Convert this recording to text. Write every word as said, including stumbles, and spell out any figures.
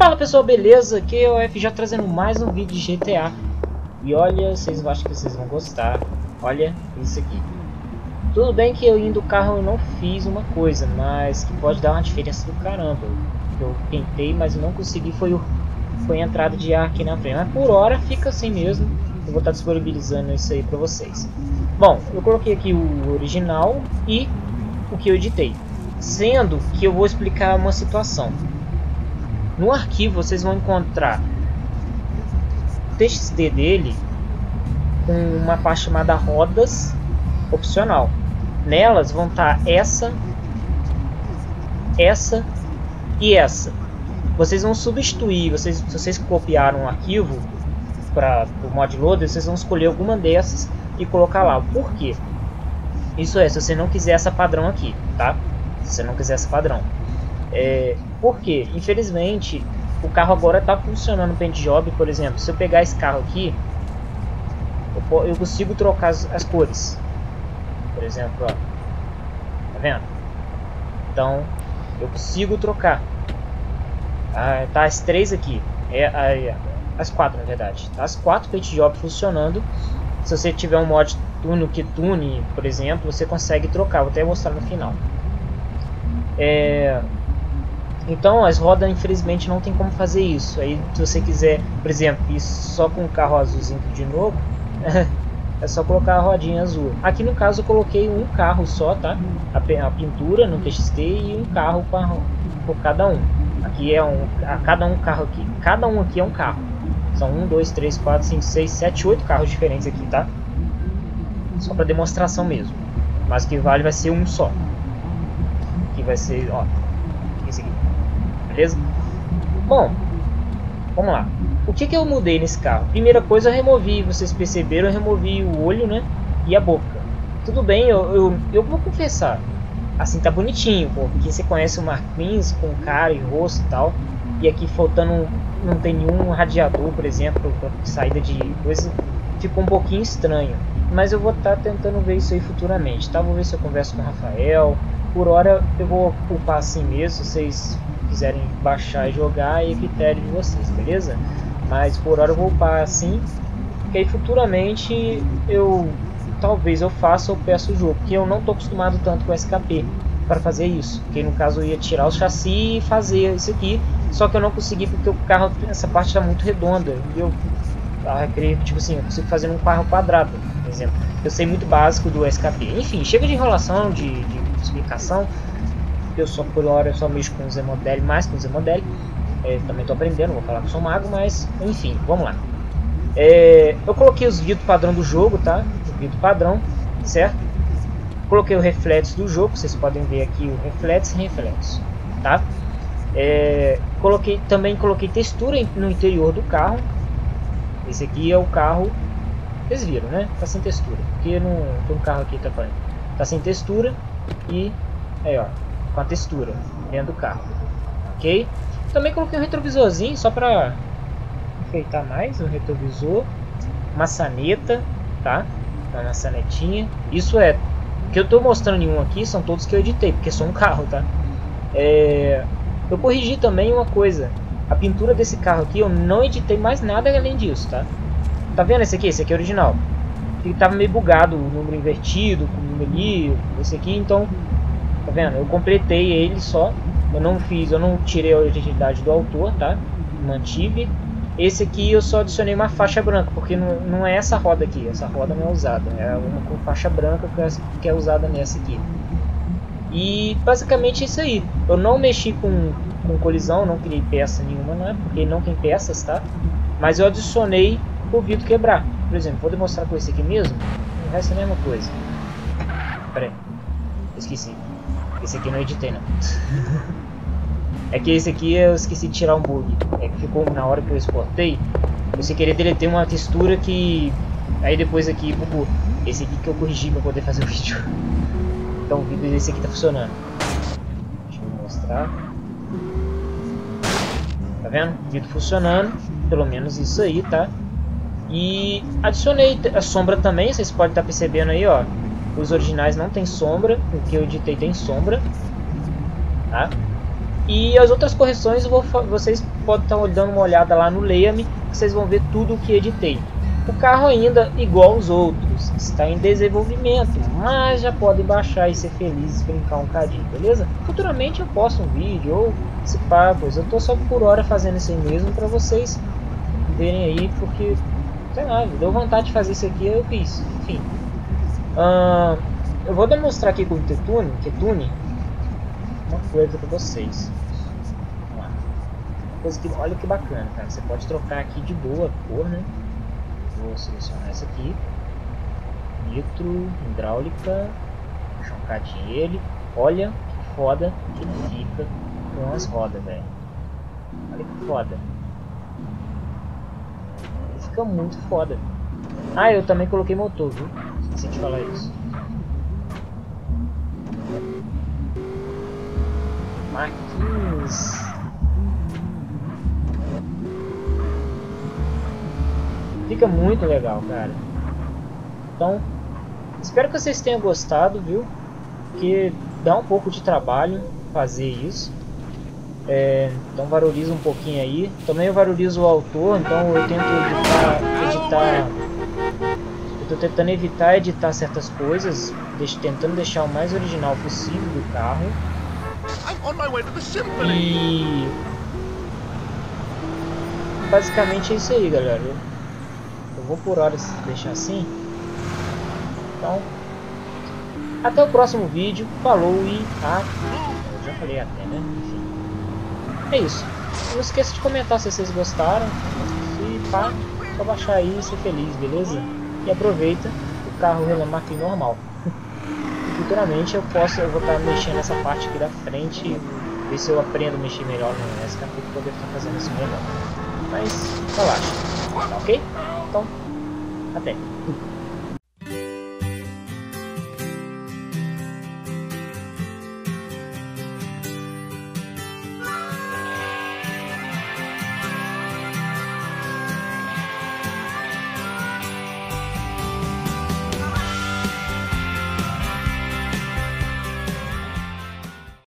Fala pessoal, beleza? Aqui é o F J trazendo mais um vídeo de G T A. E olha, vocês acham que vocês vão gostar. Olha isso aqui. Tudo bem que eu indo do carro eu não fiz uma coisa, mas que pode dar uma diferença do caramba. Eu tentei, mas não consegui, foi, o, foi a entrada de ar aqui na frente. Mas por hora fica assim mesmo. Eu vou estar disponibilizando isso aí pra vocês. Bom, eu coloquei aqui o original e o que eu editei. Sendo que eu vou explicar uma situação. No arquivo vocês vão encontrar o T X T dele com uma parte chamada rodas opcional. Nelas vão estar essa, essa e essa. Vocês vão substituir, vocês, se vocês copiaram um arquivo para o mod loader, vocês vão escolher alguma dessas e colocar lá. Por quê? Isso é, se você não quiser essa padrão aqui, tá? Se você não quiser essa padrão. É, porque, infelizmente, o carro agora está funcionando no Paint Job, por exemplo. Se eu pegar esse carro aqui, eu, eu consigo trocar as, as cores. Por exemplo, ó, tá vendo? Então, eu consigo trocar. Ah, tá as três aqui, é, é, as quatro na verdade. Tá as quatro Paint Job funcionando. Se você tiver um mod Tune, que Tune, por exemplo, você consegue trocar. Vou até mostrar no final. É... Então as rodas infelizmente não tem como fazer isso. Aí se você quiser, por exemplo, isso só com o carro azulzinho de novo, é só colocar a rodinha azul. Aqui no caso eu coloquei um carro só, tá? A, a pintura no T X T e um carro para por cada um. Aqui é um, a cada um carro aqui. Cada um aqui é um carro. São um, dois, três, quatro, cinco, seis, sete, oito carros diferentes aqui, tá? Só para demonstração mesmo. Mas o que vale vai ser um só. Aqui vai ser, ó, esse aqui. Beleza? Bom, vamos lá. O que que eu mudei nesse carro? Primeira coisa, eu removi, vocês perceberam, eu removi o olho, né? E a boca. Tudo bem, eu, eu, eu vou confessar. Assim tá bonitinho, pô, porque você conhece o Marquinhos com cara e rosto e tal. E aqui faltando, não tem nenhum radiador, por exemplo, saída de coisa. Ficou um pouquinho estranho. Mas eu vou estar tá tentando ver isso aí futuramente, tá? Vou ver se eu converso com o Rafael. Por hora eu vou upar assim mesmo, se vocês quiserem baixar e jogar, é critério de vocês, beleza? Mas por hora eu vou upar assim, porque aí futuramente eu talvez eu faça ou peço o jogo, porque eu não estou acostumado tanto com S K P para fazer isso, porque no caso eu ia tirar o chassi e fazer isso aqui, só que eu não consegui porque o carro, essa parte está muito redonda, e eu acredito, tipo assim, eu consigo fazer um carro quadrado, por exemplo. Eu sei muito básico do S K P. Enfim, chega de enrolação, de, de explicação. Eu só por hora eu só mexo com o Z-Model, mais com o Z-Model. É, também estou aprendendo, vou falar que sou mago, mas enfim, vamos lá. É, eu coloquei os vidros padrão do jogo, tá? O vidro padrão, certo? Coloquei o reflexo do jogo, vocês podem ver aqui o reflexo e reflexo, tá? É, coloquei, também coloquei textura no interior do carro. Esse aqui é o carro, vocês viram, né? Tá sem textura, porque não tem um carro aqui que tá, tá sem textura e aí ó, com a textura dentro do carro, ok? Também coloquei um retrovisorzinho só para enfeitar mais o retrovisor, maçaneta, tá? Uma maçanetinha. Isso é que eu tô mostrando nenhum aqui, são todos que eu editei, porque são um carro, tá? É, eu corrigi também uma coisa. A pintura desse carro aqui eu não editei mais nada além disso, tá? Tá vendo esse aqui? Esse aqui é original. Ele tava meio bugado, o número invertido, com o número ali, esse aqui, então, tá vendo? Eu completei ele só. Eu não fiz, eu não tirei a originalidade do autor, tá? Mantive. Esse aqui eu só adicionei uma faixa branca, porque não, não é essa roda aqui, essa roda não é usada. É uma com faixa branca que é usada nessa aqui. E basicamente é isso aí. Eu não mexi com, com colisão, não criei peça nenhuma, não é? Porque não tem peças, tá? Mas eu adicionei o vidro quebrar. Por exemplo, vou demonstrar com esse aqui mesmo. O resto é a mesma coisa. Pera aí, esqueci. Esse aqui eu não editei não. É que esse aqui eu esqueci de tirar um bug. É que ficou na hora que eu exportei. Você queria deletar uma textura que... Aí depois aqui bugou. Esse aqui que eu corrigi para poder fazer o vídeo. Então o vídeo desse aqui tá funcionando. Deixa eu mostrar. Tá vendo? O vídeo funcionando. Pelo menos isso aí, tá? E adicionei a sombra também. Vocês podem estar percebendo aí, ó. Os originais não tem sombra. O que eu editei tem sombra. Tá? E as outras correções eu vou, vocês podem estar dando uma olhada lá no Leia-me, que vocês vão ver tudo o que editei. O carro ainda, igual os outros, está em desenvolvimento, mas já podem baixar e ser felizes, brincar um cadinho, beleza? Futuramente eu posto um vídeo ou se pá, pois eu tô só por hora fazendo isso aí mesmo para vocês verem aí, porque, sei lá, me deu vontade de fazer isso aqui, eu fiz, enfim. Uh, eu vou demonstrar aqui com o Ketune, Ketune uma coisa para vocês. Vamos lá. Coisa que, olha que bacana, cara, você pode trocar aqui de boa a cor, né? Vou selecionar essa aqui, nitro, hidráulica, puxar um cadinho ele. Olha que foda que ele fica com as rodas, velho. Olha que foda. Ele fica muito foda. Ah, eu também coloquei motor, viu? Esqueci de falar isso. Marquinhos. Fica muito legal, cara. Então, espero que vocês tenham gostado, viu? Porque dá um pouco de trabalho fazer isso. É, então valoriza um pouquinho aí. Também eu valorizo o autor, então eu tento editar, editar eu tô tentando evitar editar certas coisas, deixo, tentando deixar o mais original possível do carro. E basicamente é isso aí, galera. Eu vou por hora deixar assim. Então, até o próximo vídeo. Falou e ah, eu já falei até, né? Enfim. É isso. Não esqueça de comentar se vocês gostaram. E pá, só baixar aí e ser feliz, beleza? E aproveita o carro Relamac normal. Futuramente eu posso, eu vou estar mexendo nessa parte aqui da frente, ver se eu aprendo a mexer melhor no S K P para poder estar fazendo isso melhor. Mas relaxa, tá ok? Então, até.